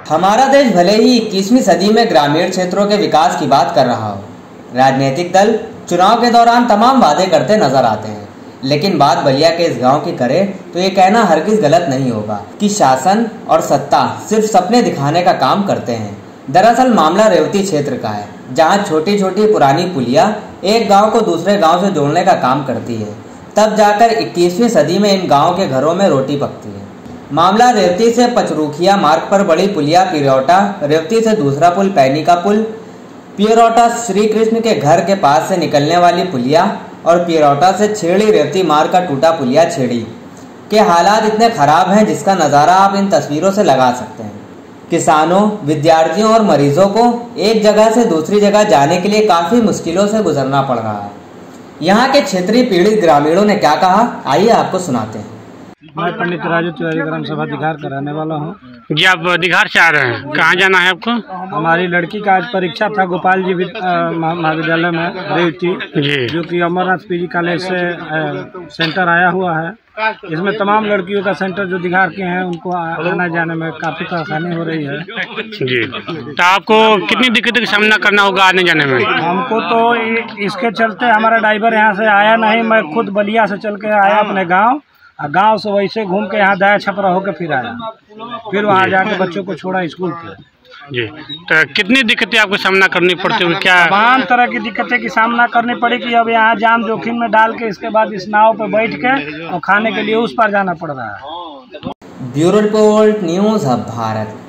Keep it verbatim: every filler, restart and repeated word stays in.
हमारा देश भले ही इक्कीसवीं सदी में ग्रामीण क्षेत्रों के विकास की बात कर रहा हो, राजनीतिक दल चुनाव के दौरान तमाम वादे करते नजर आते हैं, लेकिन बात बलिया के इस गांव की करें तो ये कहना हरगिज गलत नहीं होगा कि शासन और सत्ता सिर्फ सपने दिखाने का काम करते हैं। दरअसल मामला रेवती क्षेत्र का है, जहां छोटी छोटी पुरानी पुलिया एक गांव को दूसरे गांव से जोड़ने का काम करती है। तब जाकर इक्कीसवीं सदी में इन गाँव के घरों में रोटी पकती है। मामला रेवती से पचरूखिया मार्ग पर बड़ी पुलिया पिरौटा, रेवती से दूसरा पुल पैनी का पुल, पिरौटा श्री कृष्ण के घर के पास से निकलने वाली पुलिया और पिरौटा से छेड़ी रेवती मार्ग का टूटा पुलिया छेड़ी के हालात इतने खराब हैं जिसका नज़ारा आप इन तस्वीरों से लगा सकते हैं। किसानों, विद्यार्थियों और मरीजों को एक जगह से दूसरी जगह जाने के लिए काफ़ी मुश्किलों से गुजरना पड़ रहा है। यहाँ के क्षेत्रीय पीड़ित ग्रामीणों ने क्या कहा, आइए आपको सुनाते हैं। मैं पंडित राजू तिवारी ग्राम सभा दिघार कराने वाला हूँ। जी, आप दिघार से आ रहे हैं, कहाँ जाना है आपको? हमारी लड़की का आज परीक्षा था गोपाल जी महाविद्यालय में रेवती, जो कि अमरनाथ पीजी कॉलेज से आ, सेंटर आया हुआ है। इसमें तमाम लड़कियों का सेंटर जो दिघार के हैं उनको आने जाने में काफ़ी परेशानी हो रही है। जी, तो आपको कितनी दिक्कतों का सामना करना होगा आने जाने में? हमको तो इसके चलते हमारा ड्राइवर यहाँ से आया नहीं, मैं खुद बलिया से चल के आया अपने गाँव, गांव से वैसे घूम के यहाँ दाया छपरा होकर फिर आया, फिर वहाँ जाके बच्चों को छोड़ा स्कूल पे। जी, तो कितनी दिक्कतें आपको सामना करनी पड़ती है? क्या तमाम तरह की दिक्कतें की सामना करनी पड़ी कि अब यहाँ जान जोखिम में डाल के इसके बाद इस नाव पे बैठ के और खाने के लिए उस पार जाना पड़ रहा है। Bureau report, news hub Bharat.